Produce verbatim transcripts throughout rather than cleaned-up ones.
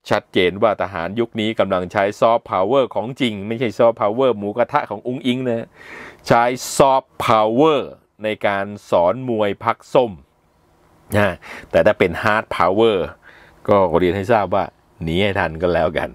ชัดเจนว่าทหารยุคนี้กำลังใช้ซอฟต์พาวเวอร์ของจริงไม่ใช่ซอฟต์พาวเวอร์หมูกระทะของอุ้งอิงนะใช้ซอฟต์พาวเวอร์ในการสอนมวยพักส้มนะแต่ถ้าเป็นฮาร์ดพาวเวอร์ก็เรียนให้ทราบว่าหนีให้ทันก็แล้วกัน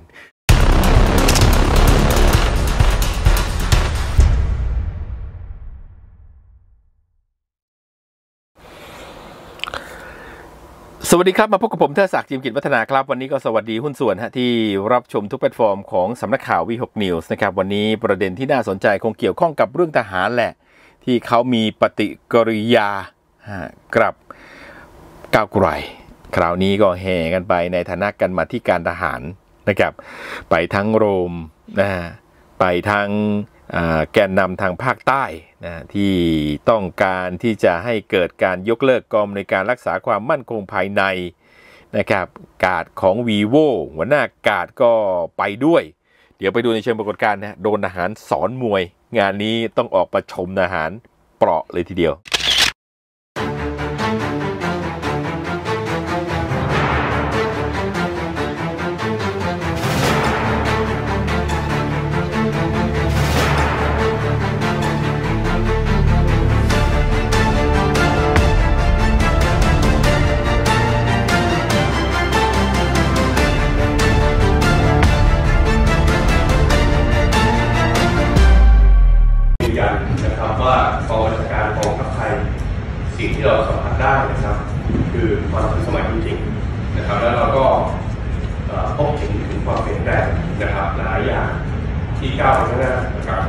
สวัสดีครับมาพบกับผมเทิดศักดิ์ จิมกิจวัฒนาครับวันนี้ก็สวัสดีหุ้นส่วนฮะที่รับชมทุกแพลตฟอร์มของสำนักข่าววีหก News นะครับวันนี้ประเด็นที่น่าสนใจคงเกี่ยวข้องกับเรื่องทหารแหละที่เขามีปฏิกิริยากับก้าวไกลคราวนี้ก็แห่กันไปในฐานะกันมาที่การทหารนะครับไปทั้งโรมนะไปทั้งแกนนำทางภาคใต้นะที่ต้องการที่จะให้เกิดการยกเลิกกองในการรักษาความมั่นคงภายในนะครับกาดของ vivo หัวหน้ากาดก็ไปด้วยเดี๋ยวไปดูในเชิงปรากฏการณ์นะโดนทหารสอนมวยงานนี้ต้องออกประชมทหารเปราะเลยทีเดียวสิ่งที่เราสัมผัสได้นะครับคือความทันสมัยจริงๆนะครับแล้วเราก็พบเห็นถึงความเปลี่ยนแปลงนะครับหลายอย่างที่ก้าวไปข้างหน้านะครับ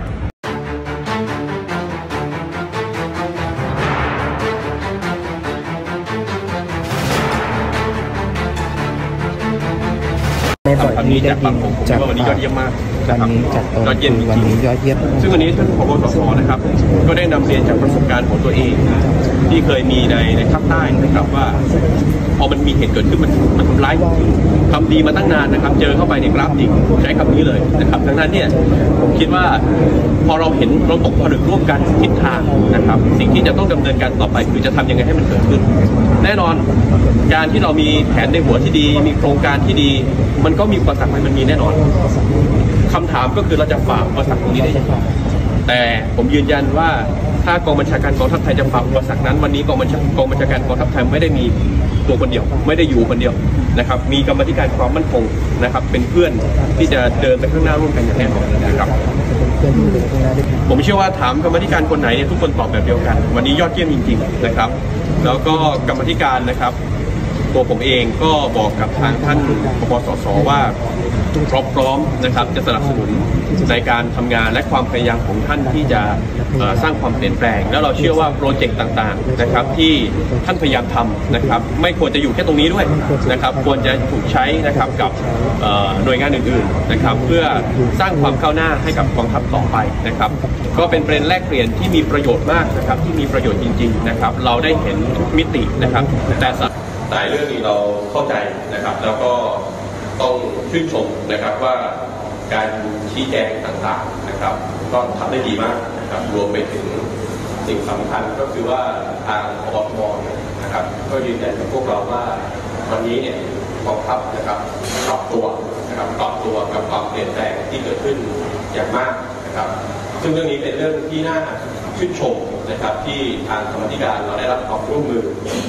คำนี้จากฝั่งผมผมว่าวันนี้ยอดเยี่ยมมากนะครับยอดเยี่ยมจริงๆยอดเยี่ยมซึ่งวันนี้ท่านผบ.ส.นะครับก็ได้นำเรียนจากประสบการณ์ของตัวเองที่เคยมีในในภาคใต้นะครับว่าพอมันมีเหตุเกิดขึ้นมันมันทำร้ายทำดีมาตั้งนานนะครับเจอเข้าไปในกราฟจริงใช้คำนี้เลยนะครับดังนั้นเนี่ยผมคิดว่าพอเราเห็นเราตกผลึกร่วมกันทิศทางนะครับสิ่งที่จะต้องดำเนินการต่อไปคือจะทำยังไงให้มันเกิดขึ้นแน่นอนการที่เรามีแผนในหัวที่ดีมีโครงการที่ดีมันก็มีอุปสรรคมันมีแน่นอนคำถามก็คือเราจะฝ่าอุปสรรคตรงนี้ได้ยังไงแต่ผมยืนยันว่าถ้ากองบัญชาการกองทัพไทยจะฝ่าอุปสรรคนั้นวันนี้กองบัญชากองบัญชาการกองทัพไทยไม่ได้มีตัวคนเดียวไม่ได้อยู่คนเดียวนะครับมีกรรมธิการความมั่นคงนะครับเป็นเพื่อนที่จะเดินไปข้างหน้าร่วมกันอย่างแน่นอนนะครับผมเชื่อว่าถามกรรมธิการคนไหนเนี่ยทุกคนตอบแบบเดียวกันวันนี้ยอดเยี่ยมจริงๆนะครับแล้วก็กรรมธิการนะครับตัวผมเองก็บอกกับทางท่านผบ.สส.ว่าพร้อมๆนะครับจะสนับสนุนในการทำงานและความพยายามของท่านที่จะสร้างความเปลี่ยนแปลงแล้วเราเชื่อว่าโปรเจกต์ต่างๆนะครับที่ท่านพยายามทำนะครับไม่ควรจะอยู่แค่ตรงนี้ด้วยนะครับควรจะถูกใช้นะครับกับหน่วยงานอื่นๆนะครับเพื่อสร้างความก้าวหน้าให้กับกองทัพต่อไปนะครับก็เป็นประเด็นแลกเปลี่ยนที่มีประโยชน์มากนะครับที่มีประโยชน์จริงๆนะครับเราได้เห็นทุกมิตินะครับแต่แต่เรื่องนี้เราเข้าใจนะครับแล้วก็ต้องชื่นชมนะครับว่าการชี้แจงต่างๆนะครับก็ทำได้ดีมากนะครับรวมไปถึงสิ่งสำคัญก็คือว่าทางผบ.ทบ.นะครับก็ยืนยันกับพวกเราว่าวันนี้เนี่ยกองทัพนะครับปรับตัวนะครับปรับตัวกับความเปลี่ยนแปลงที่เกิดขึ้นอย่างมากนะครับซึ่งเรื่องนี้เป็นเรื่องที่น่าชื่นชมนะครับที่ทางกรรมธิการเราได้รับความร่วมมือ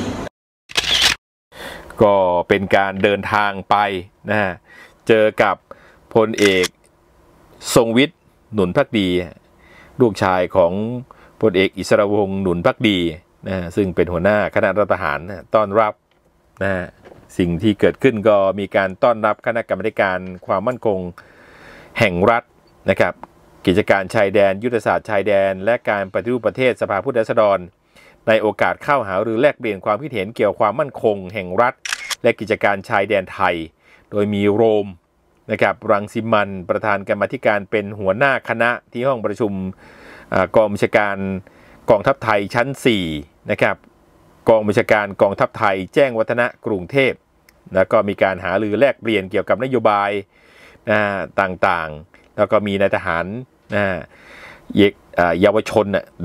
ก็เป็นการเดินทางไปนะฮะเจอกับพลเอกทรงวิทย์หนุนภักดีลูกชายของพลเอกอิสรวงศ์หนุนภักดีนะซึ่งเป็นหัวหน้าคณะรัฐประหารต้อนรับนะสิ่งที่เกิดขึ้นก็มีการต้อนรับคณะกรรมการความมั่นคงแห่งรัฐนะครับกิจการชายแดนยุทธศาสตร์ชายแดนและการปฏิรูปประเทศสภาผู้แทนราษฎรในโอกาสเข้าหารือแลกเปลี่ยนความคิดเห็นเกี่ยวกับความมั่นคงแห่งรัฐและกิจการชายแดนไทยโดยมีโรมนะครับรังสิมันประธานกรรมธิการเป็นหัวหน้าคณะที่ห้องประชุมกองบัญชาการกองทัพไทยชั้นสี่นะครับกองบัญชาการกองทัพไทยแจ้งวัฒนะกรุงเทพแล้วก็มีการหารือแลกเปลี่ยนเกี่ยวกับนโยบายต่างๆแล้วก็มีนายทหารเยาวชนเด็ก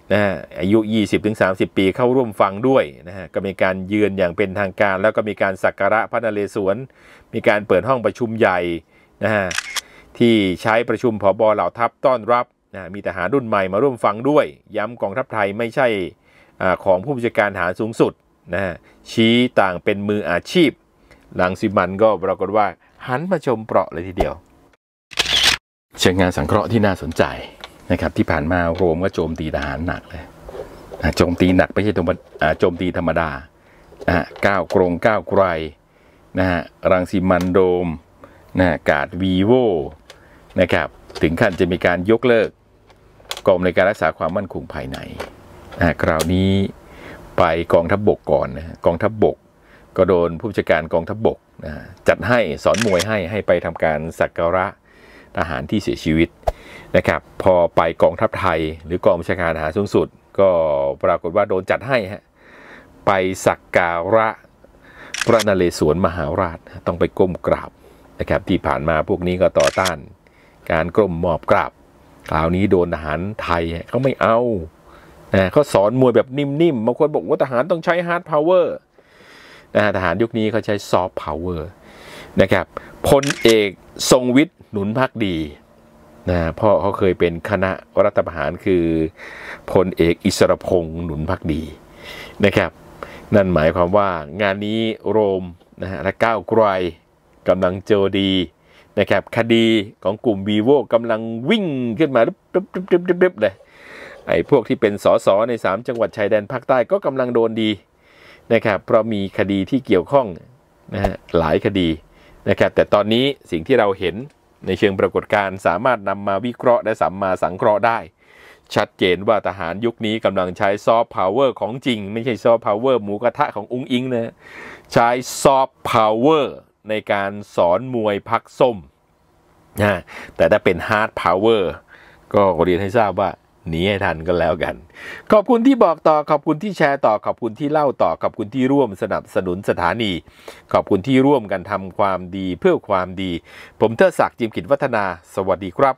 นะฮะอายุ ยี่สิบถึงสามสิบ ปีเข้าร่วมฟังด้วยนะฮะก็มีการเยือนอย่างเป็นทางการแล้วก็มีการสักการะพระนเรศวรมีการเปิดห้องประชุมใหญ่นะฮะที่ใช้ประชุมผบ.เหล่าทัพต้อนรับนะมีทหารรุ่นใหม่มาร่วมฟังด้วยย้ำกองทัพไทยไม่ใช่ของผู้บัญชาการทหารสูงสุดนะฮะชี้ต่างเป็นมืออาชีพรังสิมันก็ปรากฏว่าหันมาชมเปราะเลยทีเดียวเชิงงานสังเคราะห์ที่น่าสนใจนะครับที่ผ่านมาโรมก็โจมตีทหารหนักเลยโจมตีหนักไม่ใช่โจมตีธรรมดาก้าวกรงก้าวไกลนะฮะรังสิมันโดมนะกาดวีโวนะครับถึงขั้นจะมีการยกเลิกกรมในการรักษาความมั่นคงภายในนะคราวนี้ไปกองทัพบกก่อนนะกองทัพบกก็โดนผู้จัดการกองทัพบกนะจัดให้สอนมวยให้ให้ไปทำการสักการะทหารที่เสียชีวิตนะครับพอไปกองทัพไทยหรือกองบัญชาการทหารสูงสุดก็ปรากฏว่าโดนจัดให้ฮะไปสักการะพระนเรศวรมหาราชต้องไปก้มกราบนะครับที่ผ่านมาพวกนี้ก็ต่อต้านการก้มหมอบกราบคราวนี้โดนทหารไทยเขาไม่เอานะเขาสอนมวยแบบนิ่มๆบางคนบอกว่าทหารต้องใช้ฮาร์ดพาวเวอร์นะทหารยุคนี้เขาใช้ซอฟต์พาวเวอร์นะครับพลเอกทรงวิทย์หนุนภักดีนะเพราะเขาเคยเป็นคณะรัฐประหารคือพลเอกอิสรพงษ์หนุนภักดีนะครับนั่นหมายความว่างานนี้โรมนะฮะและก้าวไกลกำลังเจอดีนะครับคดีของกลุ่มวีโวกำลังวิ่งขึ้นมารึบๆๆๆเลยไอ้พวกที่เป็นสสในสามจังหวัดชายแดนภาคใต้ก็กำลังโดนดีนะครับเพราะมีคดีที่เกี่ยวข้องนะฮะหลายคดีนะครับแต่ตอนนี้สิ่งที่เราเห็นในเชิงปรากฏการณ์สามารถนำมาวิเคราะห์และสัมมาสังเคราะห์ได้ชัดเจนว่าทหารยุคนี้กำลังใช้ซอฟต์พาวเวอร์ของจริงไม่ใช่ซอฟต์พาวเวอร์หมูกระทะของอุ้งอิงนะใช้ซอฟต์พาวเวอร์ในการสอนมวยพักส้มนะแต่ถ้าเป็นฮาร์ดพาวเวอร์ก็เรียนให้ทราบว่าหนีให้ทันกันแล้วกันขอบคุณที่บอกต่อขอบคุณที่แชร์ต่อขอบคุณที่เล่าต่อขอบคุณที่ร่วมสนับสนุนสถานีขอบคุณที่ร่วมกันทำความดีเพื่อความดีผมเทิดศักดิ์จิมกิจวัฒนาสวัสดีครับ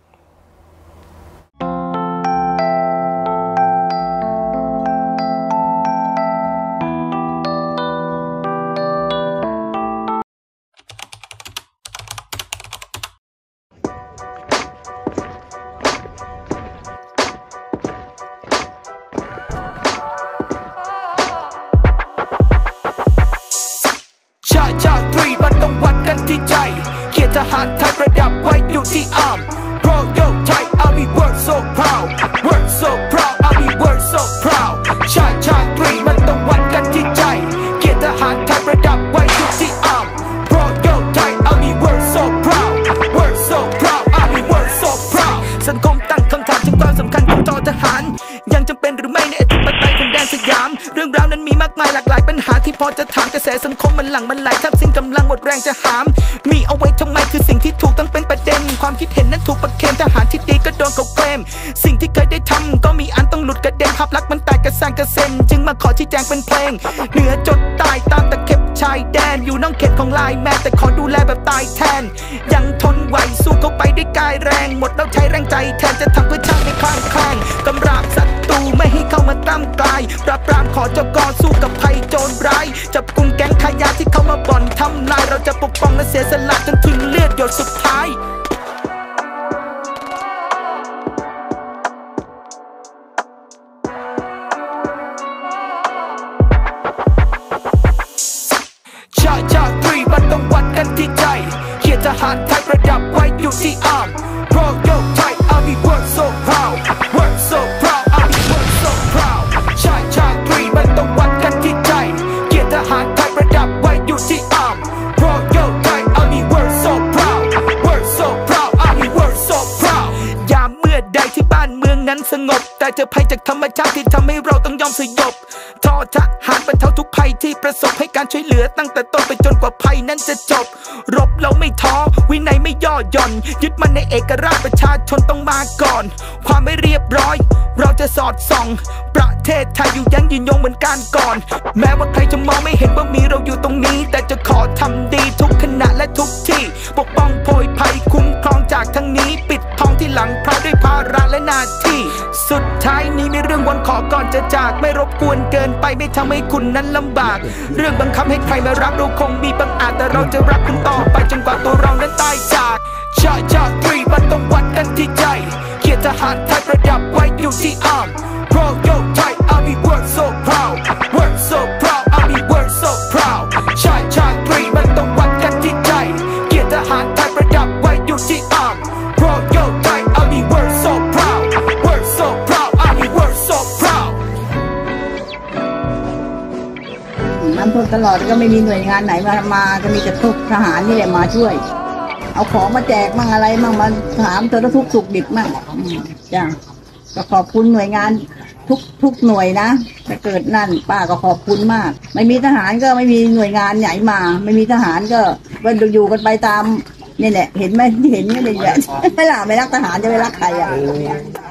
ทหารไทยประดับไว้อยู่ที่อาร์ม Royal Thai Army work so proud work so proud Army work so proud ชาติชาตรีมันต้องวัดกันที่ใจเกียรติทหารไทยประดับไว้อยู่ที่อาร์ม Royal Thai Army work so proud work so proud Army work so proud สังคมตั้งคำถามถึงความสำคัญของจอทหารยังจำเป็นหรือไม่ในอธิปไตยของแดนสยามเรื่องราวนั้นมีมากมายหลากหลายปัญหาที่พอจะถามกระแสสังคมมันหลั่งมันไหลทับสิ้นกำลังหมดแรงจะหามมีเอาไว้ทำไมคือสิ่งที่ถูกต้องเป็นประเด็นความคิดเห็นนั้นถูกประเคนทหารที่ดีก็โดนเขาเกมสิ่งที่เคยได้ทำก็มีอันต้องหลุดกระเด็นภาพลักษณ์มันแตกกระสานกระเซ็นจึงมาขอชี้แจงเป็นเพลงเหนือจดใต้ตามตะเข็บชายแดนอยู่นอกเขตของลายแม่แต่ขอดูแลแบบตายแทนยังทนไหวสู้เข้าไปด้วยกายแรงหมดแล้วใช้แรงใจแทนจะทำเพื่อชาติไม่คลางคลางกำราบศัตรูไม่ให้เข้ามาตั้มกลายปราบปรามขอเจ้ากอสู้กับภัยโจรร้ายจับกุมแก๊งขายาที่เข้ามาบ่อนทำลายเราจะปกป้องและเสียสละจนถึงเลือดหยดสุดท้ายชาติชาตรีมันต้องวัดกันที่ใจเกียรติทหารไทยประดับไว้อยู่ที่อาร์ม Royal Thai Army work so proud work so proud Army work so proud ชาติชาตรีมันต้องวัดกันที่ใจเกียรติทหารไทยประดับไว้อยู่ที่อาร์ม Royal Thai Army work so proud work so proud Army work so proud ยามเมื่อใดที่บ้านเมืองนั้นสงบแต่เจอภัยจากธรรมชาติที่ทำให้เราต้องยอมสยบทอทหารบรรเทาทุกภัยที่ประสบให้การช่วยเหลือตั้งแต่ต้นไปจนกว่าภัยนั้นจะจบรบเราไม่ท้อวินัยไม่ย่อหย่อนยึดมั่นในเอกราชประชาชนต้องมาก่อนความไม่เรียบร้อยเราจะสอดส่องประเทศไทยอยู่ยั้งยืนยงเหมือนกันก่อนแม้ว่าใครจะมองไม่เห็นว่ามีเราอยู่ตรงนี้แต่จะขอทำดีทุกขณะและทุกที่ปกป้องโพยภัยคุ้มครองจากทั้งนี้ปิดทองที่หลังพระด้วยภาระและหน้าที่สุดท้ายนี้ในเรื่องวได้ทำให้คุณนั้นลำบากเรื่องบังคับให้ใครมารักเราคงมีบางอาจแต่เราจะรักคุณต่อไปจนกว่าตัวเรานั้นตายจากชาชาตรีมันต้องวัดกันที่ใจเกียรติทหารไทยประดับไว้อยู่ที่อาร์ม Royal Thai Army work so proud work so proud Army work so proud ชาชาตรีมันต้องวัดกันที่ใจเกียรติทหารไทยประดับไว้อยู่ที่อาร์ม Royal Thai Army work so proud work so proud Army work so proud น้ำท่วมตลอดก็ไม่มีหน่วยงานไหนมามาก็มีแต่ทุกทหารนี่แหละมาช่วยเอาของมาแจกมั่งอะไรมั่งมาถามตัวทุกสุกดิบมั่งจ้ะก็ขอบคุณหน่วยงานทุกทุกหน่วยนะถ้าเกิดนั่นป้าก็ขอบคุณมากไม่มีทหารก็ไม่มีหน่วยงานไหนมาไม่มีทหารก็ก็อยู่กันไปตามนี่แหละเห็นไหมเห็นไม่ได้แหละไม่ล่ะไม่รักทหารจะไปรักใครอ่ะ